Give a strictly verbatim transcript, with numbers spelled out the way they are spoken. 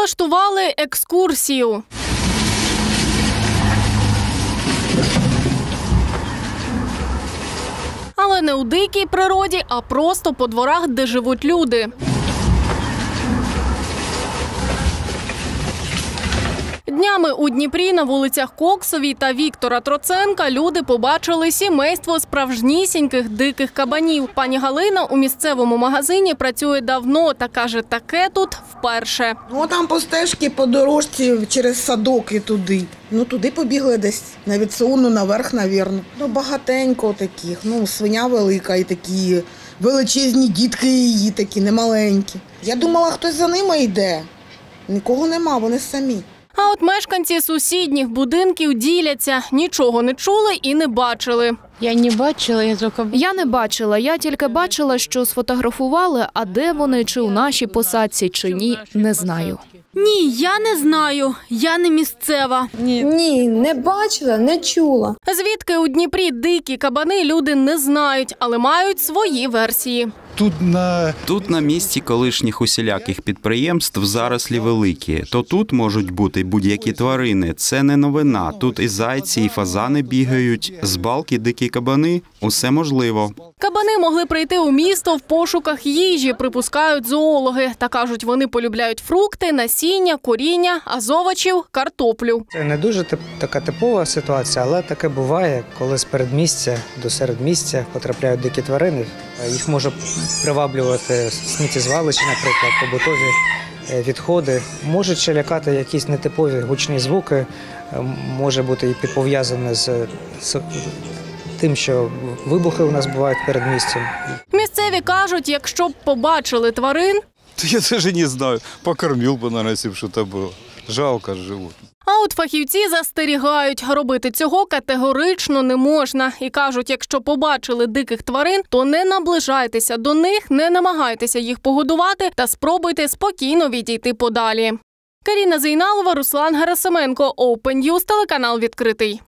Влаштували екскурсію. Але не у дикій природі, а просто по дворах, де живуть люди. Днями у Дніпрі на вулицях Коксовій та Віктора Троценка люди побачили сімейство справжнісіньких диких кабанів. Пані Галина у місцевому магазині працює давно та каже, таке тут вперше. Ну, там по стежці, по дорожці через садок і туди. Ну, туди побігли десь на відсуну, наверх, навірно. Ну, багатенько таких. Ну, свиня велика і такі величезні дітки її такі, немаленькі. Я думала, хтось за ними йде. Нікого нема, вони самі. А от мешканці сусідніх будинків діляться. Нічого не чули і не бачили. Я не бачила, я тільки... Я не бачила, я тільки бачила, що сфотографували, а де вони, чи у нашій посадці, чи ні, не знаю. Ні, я не знаю. Я не місцева. Ні. Ні, не бачила, не чула. Звідки у Дніпрі дикі кабани, люди не знають, але мають свої версії. Тут на Тут на місці колишніх усіляких підприємств зарослі великі. То тут можуть бути будь-які тварини. Це не новина. Тут і зайці, і фазани бігають. З балки дикі кабани – усе можливо. Кабани могли прийти у місто в пошуках їжі, припускають зоологи. Та кажуть, вони полюбляють фрукти, насіння, коріння, а з овочів – картоплю. Це не дуже тип, така типова ситуація, але таке буває, коли з передмістя до середмістя потрапляють дикі тварини. Їх може приваблювати сміттєзвалища, наприклад, побутові відходи. Можуть ще лякати якісь нетипові гучні звуки, може бути і пов'язане з, з тим, що вибухи у нас бувають перед місцем. Місцеві кажуть, якщо б побачили тварин... я даже не знаю, покормил бы, наверное, если бы что-то было. Жалко животных. А от фахівці застерігають, робити цього категорично не можна. І кажуть, якщо побачили диких тварин, то не наближайтеся до них, не намагайтеся їх погодувати та спробуйте спокійно відійти подалі. Каріна Зейналова, Руслан Герасименко, Open News, телеканал «Відкритий».